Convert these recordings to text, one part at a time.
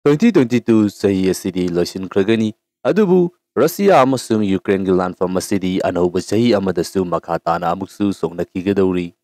2022 sahi asidi loisin kragani adubu Russia amasung Ukraine gi landfam asidi anauba sahi amadasu makhatana amuksu songnakigadori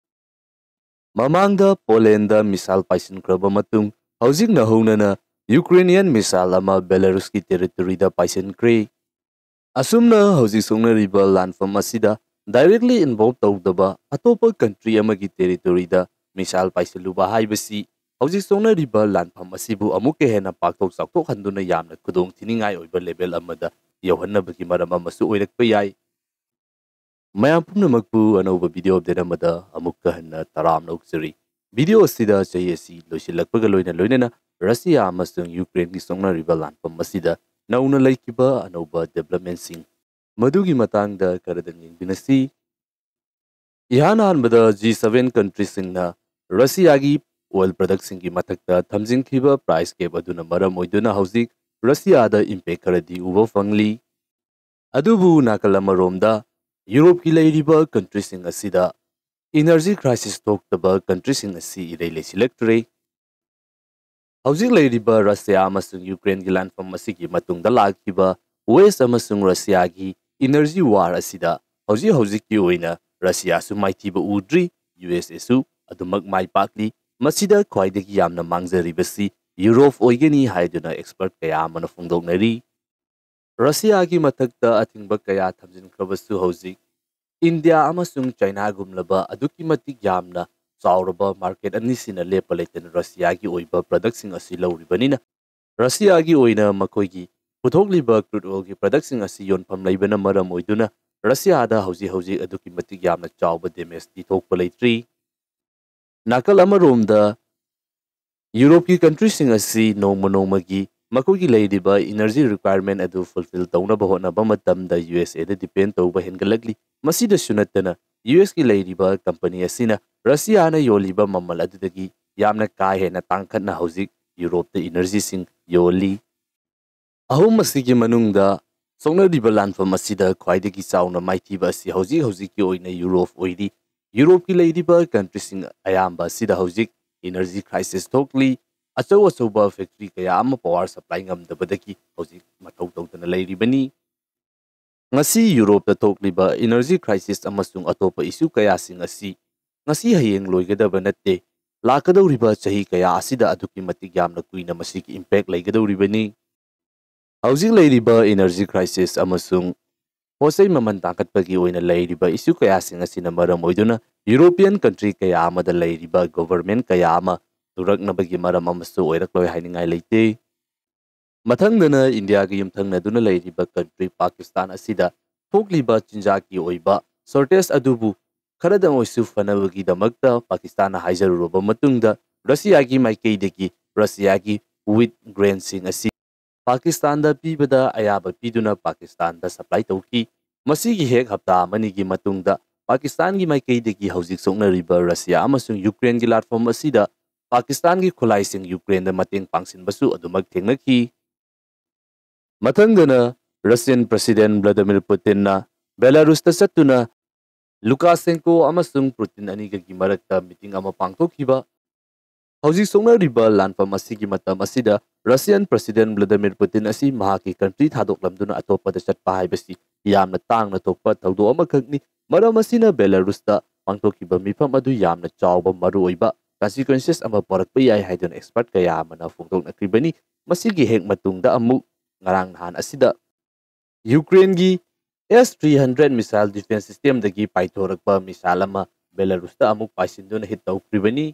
mamangda Polandda misal paisin kraba matung haujik na honana Ukrainian misal ama Belarus ki territory da paisin kre asumna haujik songnariba landfam asida directly involved tawdaba atopa country amagi territory da misal paisiluba haibasi Hꯧzik songnariba landfam asibu amuke hena pakthok chakthok handuna yamna khudong thiningai oiba level amada yauhannabagi maram amasu oirakpa yai mayam pumnamakpu anauba video update amada amukka hanna taramna ukjari video asida chahi asi loisilakpaga loinana Russia amasung Ukraine gi songnariba landfam asida nauna laikiba anauba development sing madugi matangda karadan yingbinasi ihan hanbada G7 countries singna Russia gi oil products की मथक्ता थमजिंखिबा price cap अदुना मरम ओइदुना हौजिक रसिया दा impact करदी उबो फंगली अदुबु नाकलमरोमदा Europe की लेरिबा country सिंग असिदा एनर्जी क्राइसिस तोक्तबा कंट्री सिंग असि इरेले सिलेक्टरे हौजिक लेरिबा रसिया अमसुंग यूक्रेन की लैंडफॉर्म असि की मतुंगदा लाखिबा वेस्ट अमसुंग रसिया की एनर्जी वार असिदा हौजिक की ओइना रसिया सु माइथिबा उद्री यूएसए सु अदुमक माइ पाकली Masida khwaidagi yamna mangzaribasi Europe oigani haiduna expert kaya amana phongdoknari Russia gi mathakta athingba kaya thamjinkhrabasu hauzik India amasung China gumlaba aduki matik yamna chauraba market anisina lepalaitan Russia gi oiba products sing asi lawribanina Russia gi oina makoigi puthokliba crude oil gi products sing asi yonpham laibana maram oiduna Russia da hauji aduki matik yamna chauba damage ti thokpa laitri Nakal amaromda Europe ki countries sing asi nongmagi makogi leidiba energy requirement adu fulfill taunaba honaba matamda USA da depend tauba hengalagli masida sunatana US ki leidiba company asina Russia na yoliba mamal adudagi yamna ka hena tangkhatna hauzik Europe da energy sing yoli ahum masigi manungda songnadiba landfam asida khwaidagi chauna maithiba asi hauzik ki oina Europe oidi Europe ki leidiba countries sing ayamba sida hauzik energy crisis tokli achauba factory kaya ama power supply ngamdabadaki hauzik mathau tawdana leiribani ngasi Europe ta tokliba energy crisis amasung atopa issue kaya sing asi ngasi hayeng loigadaba natte lakadawriba chahi kaya asida aduki matik yamna kuina masiki impact leigadawribani hauzik leiriba energy crisis amasung Hosei maman tangkat pagi oina leiriba isu kaya sing asina maram oiduna European country kaya ama da leiriba government kaya ama turak na bagi maram amasu oirak loi hainingai leite mathangdana India gi yumthangna duna leiriba country Pakistan asida thokliba chinjaki oiba shortage adubu kharadang oisu fanabagi damakta Pakistan na haijaruba matungda Russia gi maikeidagi Russia gi wheat grain sing asi Pakistan da pibada ayaba piduna Pakistan da supply tauki masigi hek hapta manigi matungda Pakistan gi maikeidagi hauzik songnariba Russia amasung Ukraine gi platform asida Pakistan gi khulai sing Ukraine da mateng pangsinbasu adumak thengnaki mathangdana Russian President Vladimir Putin na Belarus ta satuna Lukashenko amasung Putin aniga gi marakta meeting ama pangthokhiba Hauzik songnariba landfam asigi matam asida Russian President Vladimir Putin asi mahaki country thadoklamduna atopada chatpa haibasi yamna tangna thokpa thaudo amakhakni maram asina Belarus da pangthokiba mifam adu yamna chawba maru oiba consequences ama porakpa yai haidun expert kaya amana phongdoknakribani masigi hek matungda amuk ngarang nahan asida Ukraine gi S-300 missile defense system dagi paithorakpa missile ama Belarus da amuk paisinduna hit tawkribani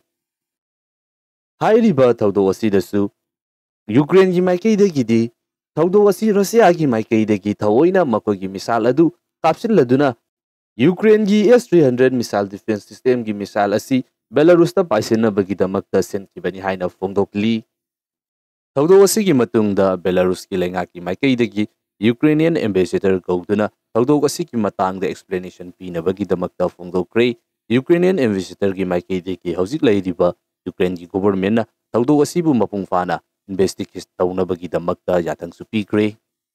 Hairiba thaudo asidasu Ukraine gi maikeidagidi thaudo asi Russia gi maikeidagi thawoina makogi misal adu kapsilladuna Ukraine gi S-300 missile defense system gi misal asi Belarus ta paisina bagidamakta senkibani haina phongdokli thaudo asi gi matungda Belarus gi lenga ki maikeidagi Ukrainian ambassador kauduna thaudo asi ki matangda explanation pina bagidamakta phongdokre Ukrainian ambassador gi maikeidagi hauzik leiriba Ukraine gi government na thaudo asibu mapung fana investigate taunabagi damakta yathang supikre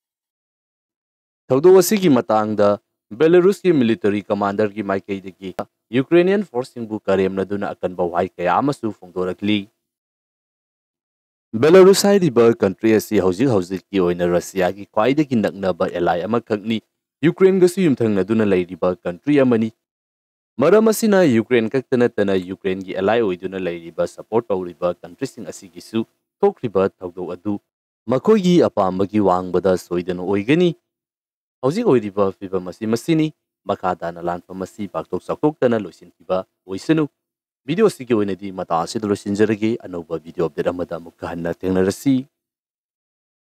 thaudo asigi matangda Belarus ki military commander ki maikeidagi Ukrainian force singbu karemna duna akan bawai kaya amasu phongdorakli Belarus hairiba country asi hauzik ki oina Russia ki khwaidagi naknaba ally amakhakni Ukraine gasu yumthangnaduna leiriba country amani. Maram asina Ukraine kaktana tana Ukraine gi ally oiduna leiriba support tawriba countries sing asigisu thokriba thawdo adu makoigi apambagi wangbada soidana oigani. Hauzik oiriba fibam asi masini makadana lanfam asi baktok saktokdana loisinkiba oisanu. Video sigi oinadi mata asidalo sinjaragi anova video update amada mukhanna tengnarasi.